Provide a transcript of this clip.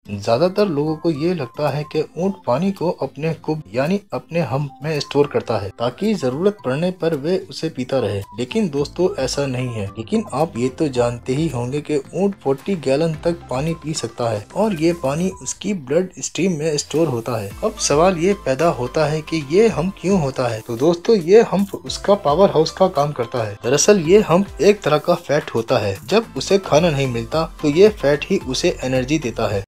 ज्यादातर लोगों को ये लगता है कि ऊंट पानी को अपने कुब यानी अपने हम में स्टोर करता है ताकि जरूरत पड़ने पर वे उसे पीता रहे, लेकिन दोस्तों ऐसा नहीं है। लेकिन आप ये तो जानते ही होंगे कि ऊंट 40 गैलन तक पानी पी सकता है और ये पानी उसकी ब्लड स्ट्रीम में स्टोर होता है। अब सवाल ये पैदा होता है कि ये हम क्यों होता है? तो दोस्तों ये हम्प उसका पावर हाउस का काम करता है। दरअसल ये हम्प एक तरह का फैट होता है। जब उसे खाना नहीं मिलता तो ये फैट ही उसे एनर्जी देता है।